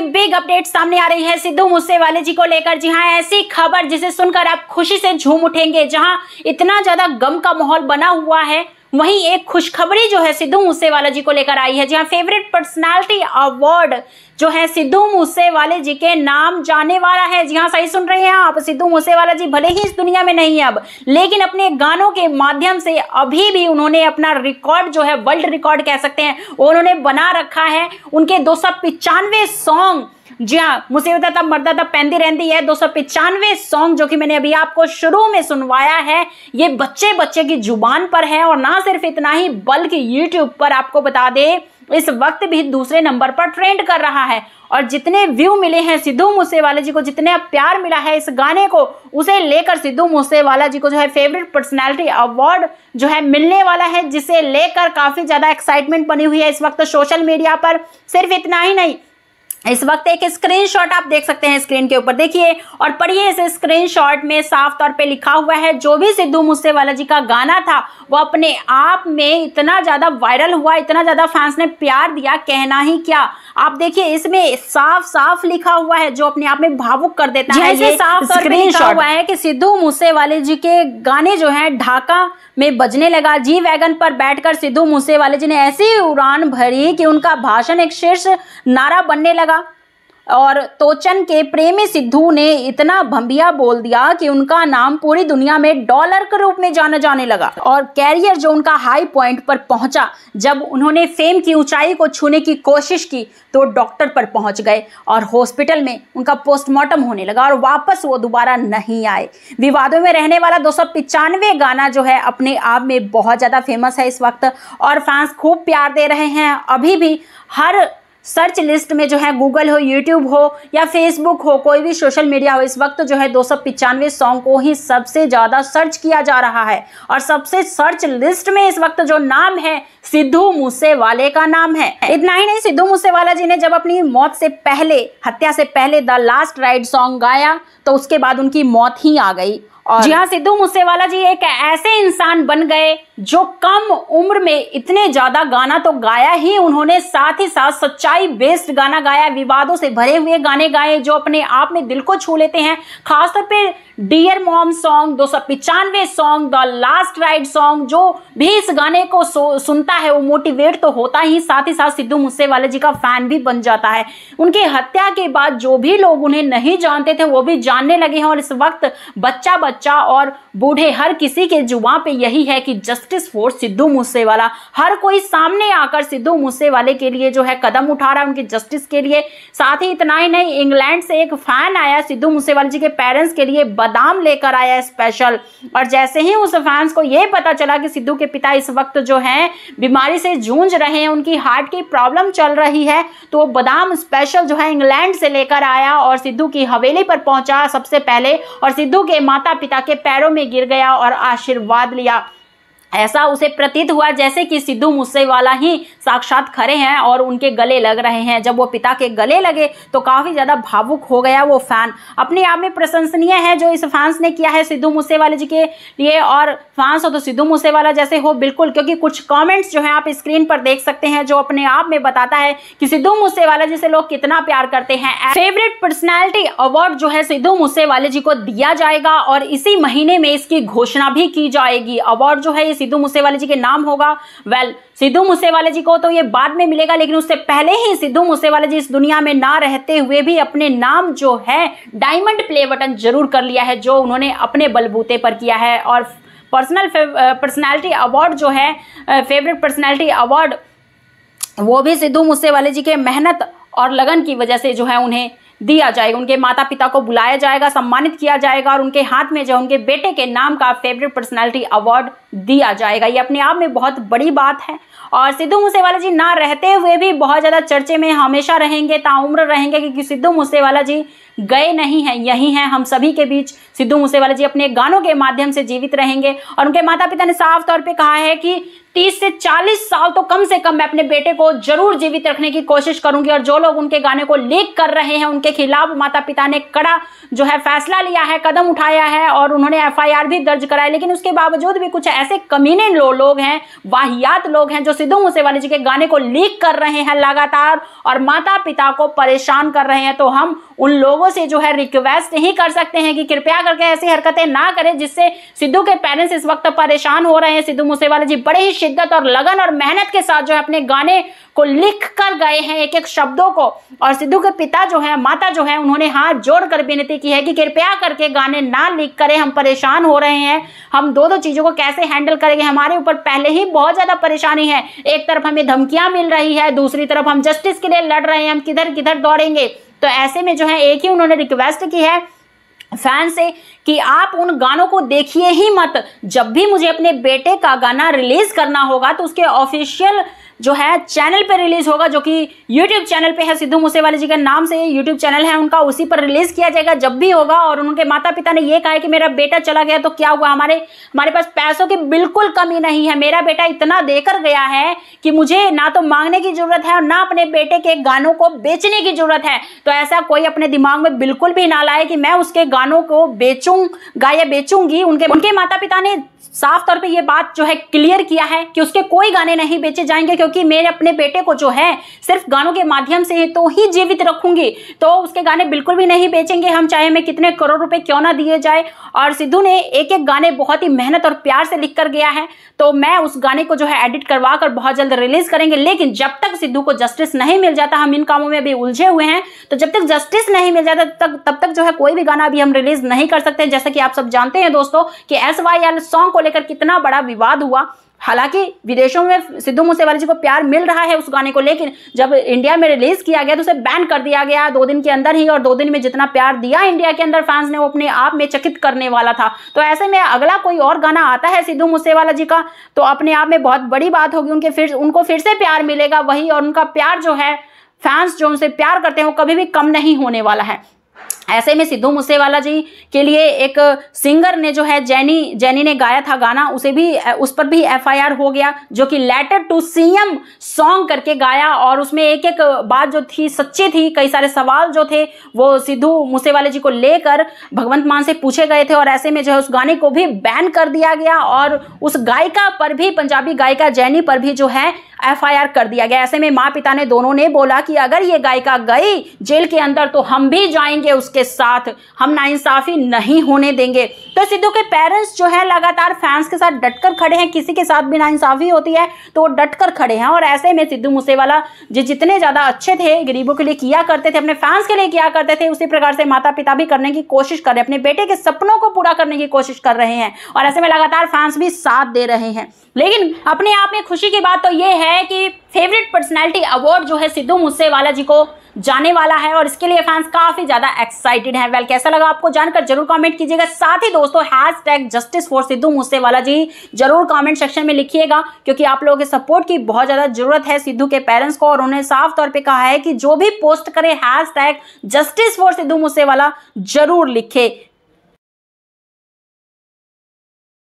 Big update सामने आ रही है सिद्धू मूसेवाले जी को लेकर। जी हाँ, ऐसी खबर जिसे सुनकर आप खुशी से झूम उठेंगे। जहां इतना ज्यादा गम का माहौल बना हुआ है, वहीं एक खुशखबरी जो है सिद्धू मूसेवाला जी को लेकर आई है। जहां फेवरेट पर्सनालिटी अवार्ड जो है सिद्धू मूसेवाले जी के नाम जाने वाला है। जी हाँ, सही सुन रहे हैं आप। सिद्धू मूसेवाला जी भले ही इस दुनिया में नहीं है अब, लेकिन अपने गानों के माध्यम से अभी भी उन्होंने अपना रिकॉर्ड जो है, वर्ल्ड रिकॉर्ड कह सकते हैं, उन्होंने बना रखा है। उनके 295 सॉन्ग, जी हाँ, मुसीबत तब मर्दा तब पैंदी रहती है, 295 सॉन्ग जो कि मैंने अभी आपको शुरू में सुनवाया है, ये बच्चे बच्चे की जुबान पर है। और ना सिर्फ इतना ही, बल्कि यूट्यूब पर आपको बता दे इस वक्त भी दूसरे नंबर पर ट्रेंड कर रहा है। और जितने व्यू मिले हैं सिद्धू मूसेवाले जी को, जितने प्यार मिला है इस गाने को, उसे लेकर सिद्धू मूसेवाला जी को जो है फेवरेट पर्सनालिटी अवार्ड जो है मिलने वाला है, जिसे लेकर काफी ज्यादा एक्साइटमेंट बनी हुई है इस वक्त सोशल मीडिया पर। सिर्फ इतना ही नहीं, इस वक्त एक स्क्रीनशॉट आप देख सकते हैं स्क्रीन के ऊपर, देखिए और पढ़िए। इस स्क्रीनशॉट में साफ तौर पे लिखा हुआ है, जो भी सिद्धू मूसेवाला जी का गाना था वो अपने आप में इतना ज्यादा वायरल हुआ, इतना ज्यादा फैंस ने प्यार दिया, कहना ही क्या। आप देखिए इसमें साफ साफ लिखा हुआ है, जो अपने आप में भावुक कर देता है। ये साफ तौर पे लिखा हुआ है कि सिद्धू मूसेवाले जी के गाने जो है ढाका में बजने लगा। जी वैगन पर बैठकर सिद्धू मूसेवाले जी ने ऐसी उड़ान भरी कि उनका भाषण एक शीर्ष नारा बनने लगा। और तोचन के प्रेमी सिद्धू ने इतना भंबिया बोल दिया कि उनका नाम पूरी दुनिया में डॉलर के रूप में जाना जाने लगा। और कैरियर जो उनका हाई पॉइंट पर पहुंचा, जब उन्होंने फेम की ऊंचाई को छूने की कोशिश की तो डॉक्टर पर पहुंच गए और हॉस्पिटल में उनका पोस्टमार्टम होने लगा और वापस वो दोबारा नहीं आए। विवादों में रहने वाला 295 गाना जो है अपने आप में बहुत ज्यादा फेमस है इस वक्त, और फैंस खूब प्यार दे रहे हैं। अभी भी हर सर्च लिस्ट में जो है, गूगल हो, यूट्यूब हो या फेसबुक हो, कोई भी सोशल मीडिया हो, इस वक्त जो है 295 सॉन्ग को ही सबसे ज्यादा सर्च किया जा रहा है। और सबसे सर्च लिस्ट में इस वक्त जो नाम है, सिद्धू मूसेवाले का नाम है। इतना ही नहीं, सिद्धू मूसेवाला जी ने जब अपनी मौत से पहले, हत्या से पहले द लास्ट राइड सॉन्ग गाया तो उसके बाद उनकी मौत ही आ गई। और जी हाँ, सिद्धू मूसेवाला जी एक ऐसे इंसान बन गए जो कम उम्र में इतने ज्यादा गाना तो गाया ही उन्होंने, साथ ही साथ सच्चाई बेस्ड गाना गाया, विवादों से भरे हुए गाने गाए जो अपने आप में दिल को छू लेते हैं। खासतौर पे dear mom song, 295 song, the last ride song, जो भी इस गाने को सुनता है वो मोटिवेट तो होता ही, साथ ही साथ सिद्धू मूसेवाले जी का फैन भी बन जाता है। उनकी हत्या के बाद जो भी लोग उन्हें नहीं जानते थे वो भी जानने लगे हैं। और इस वक्त बच्चा और बूढ़े हर किसी के जुबान पे यही है कि जस्टिस फॉर सिद्धू मूसेवाला। हर कोई सामने आकर सिद्धू मूसेवाले के लिए जो है कदम उठा रहा है, उनकी जस्टिस के लिए। साथ ही इतना ही नहीं, इंग्लैंड से एक फैन आया सिद्धू मूसेवाले जी के पेरेंट्स के लिए, बादाम लेकर आया स्पेशल। और जैसे ही उस फैंस को यह पता चला कि सिद्धू के पिता इस वक्त जो है बीमारी से जूझ रहे हैं, उनकी हार्ट की प्रॉब्लम चल रही है, तो वो बादाम स्पेशल जो है इंग्लैंड से लेकर आया और सिद्धू की हवेली पर पहुंचा सबसे पहले, और सिद्धू के माता पिता के पैरों में गिर गया और आशीर्वाद लिया। ऐसा उसे प्रतीत हुआ जैसे कि सिद्धू मूसेवाला ही साक्षात खड़े हैं और उनके गले लग रहे हैं। जब वो पिता के गले लगे तो काफी ज्यादा भावुक हो गया वो फैन। अपने आप में प्रशंसनीय है जो इस फैंस ने किया है सिद्धू मूसेवाले जी के लिए। और फैंस हो तो सिद्धू मूसेवाला जैसे हो बिल्कुल, क्योंकि कुछ कमेंट्स जो है आप स्क्रीन पर देख सकते हैं जो अपने आप में बताता है कि सिद्धू मूसेवाला जी से लोग कितना प्यार करते हैं। फेवरेट पर्सनैलिटी अवार्ड जो है सिद्धू मूसेवाले जी को दिया जाएगा और इसी महीने में इसकी घोषणा भी की जाएगी। अवार्ड जो है सिद्धू मूसेवाले जी के नाम होगा। सिद्धू मूसेवाले जी को तो ये बाद में मिलेगा, लेकिन उससे पहले ही सिद्धू मूसेवाले जी इस दुनिया में ना रहते हुए भी अपने नाम जो है डायमंड प्ले बटन जरूर कर लिया है, जो उन्होंने अपने बलबूते पर किया है। और पर्सनैलिटी अवार्ड जो है, फेवरेट पर्सनैलिटी अवार्ड, वो भी सिद्धू मूसेवाले जी के मेहनत और लगन की वजह से जो है उन्हें दिया जाएगा। उनके माता पिता को बुलाया जाएगा, सम्मानित किया जाएगा और उनके हाथ में जो उनके बेटे के नाम का फेवरेट पर्सनालिटी अवार्ड दिया जाएगा। ये अपने आप में बहुत बड़ी बात है। और सिद्धू मूसेवाला जी ना रहते हुए भी बहुत ज़्यादा चर्चे में हमेशा रहेंगे, ताउम्र रहेंगे, क्योंकि सिद्धू मूसेवाला जी गए नहीं हैं, यही हैं हम सभी के बीच। सिद्धू मूसेवाला जी अपने गानों के माध्यम से जीवित रहेंगे। और उनके माता पिता ने साफ तौर पे कहा है कि 30 से 40 साल तो कम से कम मैं अपने बेटे को जरूर जीवित रखने की कोशिश करूंगी। और जो लोग उनके गाने को लीक कर रहे हैं उनके खिलाफ माता पिता ने कड़ा जो है फैसला लिया है, कदम उठाया है और उन्होंने FIR भी दर्ज कराया। लेकिन उसके बावजूद भी कुछ ऐसे कमीने लोग हैं, वाहियात लोग हैं जो सिद्धू मूसेवाले जी के गाने को लीक कर रहे हैं लगातार और माता पिता को परेशान कर रहे हैं। तो हम उन लोगों से जो है रिक्वेस्ट ही कर सकते हैं कि कृपया करके ऐसी हरकतें ना करें जिससे सिद्धू के पेरेंट्स इस वक्त परेशान हो रहे हैं। सिद्धू मूसेवाले जी बड़े ही शिद्दत और लगन और मेहनत के साथ जो है अपने गाने को लिख कर गए हैं, एक एक शब्दों को। और सिद्धू के पिता जो है, माता जो है, उन्होंने हाथ जोड़कर विनती की है कि कृपया करके गाने ना लीक करें, हम परेशान हो रहे हैं, हम दो चीजों को कैसे हैंडल करेंगे, हमारे ऊपर पहले ही बहुत ज्यादा परेशानी है। एक तरफ हमें धमकियां मिल रही है, दूसरी तरफ हम जस्टिस के लिए लड़ रहे हैं, हम किधर किधर दौड़ेंगे। तो ऐसे में जो है एक ही उन्होंने रिक्वेस्ट की है फैन से कि आप उन गानों को देखिए ही मत। जब भी मुझे अपने बेटे का गाना रिलीज करना होगा तो उसके ऑफिशियल जो है चैनल पे रिलीज होगा, जो कि यूट्यूब चैनल पे है, सिद्धू मूसेवाले जी के नाम से यूट्यूब चैनल है उनका, उसी पर रिलीज किया जाएगा जब भी होगा। और उनके माता पिता ने ये कहा है कि मेरा बेटा चला गया तो क्या हुआ, हमारे पास पैसों की बिल्कुल कमी नहीं है, मेरा बेटा इतना देकर गया है कि मुझे ना तो मांगने की जरूरत है और ना अपने बेटे के गानों को बेचने की जरूरत है। तो ऐसा कोई अपने दिमाग में बिल्कुल भी ना लाए कि मैं उसके गानों को बेचूंगा या बेचूंगी। उनके माता पिता ने साफ तौर पे ये बात जो है क्लियर किया है कि उसके कोई गाने नहीं बेचे जाएंगे, क्योंकि मेरे अपने बेटे को जो है सिर्फ गानों के माध्यम से तो ही जीवित रखूंगी, तो उसके गाने बिल्कुल भी नहीं बेचेंगे हम, चाहे हमें कितने करोड़ रुपए क्यों ना दिए जाए। और सिद्धू ने एक एक गाने बहुत ही मेहनत और प्यार से लिख कर गया है, तो मैं उस गाने को जो है एडिट करवा कर बहुत जल्द रिलीज करेंगे। लेकिन जब तक सिद्धू को जस्टिस नहीं मिल जाता, हम इन कामों में अभी उलझे हुए हैं, तो जब तक जस्टिस नहीं मिल जाता तब तक जो है कोई भी गाना अभी हम रिलीज नहीं कर सकते। जैसा कि आप सब जानते हैं दोस्तों कि SYL सॉन्ग को लेकर कितना बड़ा विवाद हुआ। हालांकि विदेशों में सिद्धू मूसेवाले जी को प्यार मिल रहा है उस गाने को, लेकिन जब इंडिया में रिलीज किया गया तो उसे बैन कर दिया गया 2 दिन के अंदर ही। और 2 दिन में जितना प्यार दिया इंडिया के अंदर फैंस ने, वो अपने आप में चकित करने वाला था। तो ऐसे में अगला कोई और गाना आता है सिद्धू मूसेवाला जी का तो अपने आप में बहुत बड़ी बात होगी, उनको फिर से प्यार मिलेगा वही। और उनका प्यार जो है, फैंस जो उनसे प्यार करते हैं वो कभी भी कम नहीं होने वाला है। ऐसे में सिद्धू मूसेवाला जी के लिए एक सिंगर ने जो है जैनी ने गाया था गाना, उस पर भी FIR हो गया, जो कि लेटर टू CM सॉन्ग करके गाया। और उसमें एक एक बात जो थी सच्ची थी, कई सारे सवाल जो थे वो सिद्धू मूसेवाले जी को लेकर भगवंत मान से पूछे गए थे। और ऐसे में जो है उस गाने को भी बैन कर दिया गया और उस गायिका पर भी, पंजाबी गायिका जैनी पर भी जो है FIR कर दिया गया। ऐसे में माँ पिता ने दोनों ने बोला कि अगर ये गायिका गई जेल के अंदर तो हम भी जाएंगे उसके साथ, हम नाइंसाफी नहीं होने देंगे। तो सिद्धू के पेरेंट्स जो है लगातार फैंस के साथ डटकर खड़े हैं, किसी के साथ भी नाइंसाफी होती है तो वो डटकर खड़े हैं। और ऐसे में सिद्धू मूसेवाला जितने ज्यादा अच्छे थे, गरीबों के लिए किया करते थे, अपने फैंस के लिए किया करते थे, उसी प्रकार से माता पिता भी करने की कोशिश कर रहे हैं, अपने बेटे के सपनों को पूरा करने की कोशिश कर रहे हैं। और ऐसे में लगातार फैंस भी साथ दे रहे हैं। लेकिन अपने आप में खुशी की बात तो ये है कि फेवरेट पर्सनैलिटी अवार्ड जो है सिद्धू मूसेवाला जी को जाने वाला है और इसके लिए फैंस काफी ज्यादा एक्साइटेड हैं। वेल, कैसा लगा आपको जानकर जरूर कमेंट कीजिएगा। साथ ही दोस्तों #जस्टिस फॉर सिद्धू मूसेवाला जी जरूर कमेंट सेक्शन में लिखिएगा, क्योंकि आप लोगों के सपोर्ट की बहुत ज्यादा जरूरत है सिद्धू के पेरेंट्स को। और उन्होंने साफ तौर पे कहा है कि जो भी पोस्ट करे #जस्टिस फॉर सिद्धू मूसेवाला जरूर लिखे।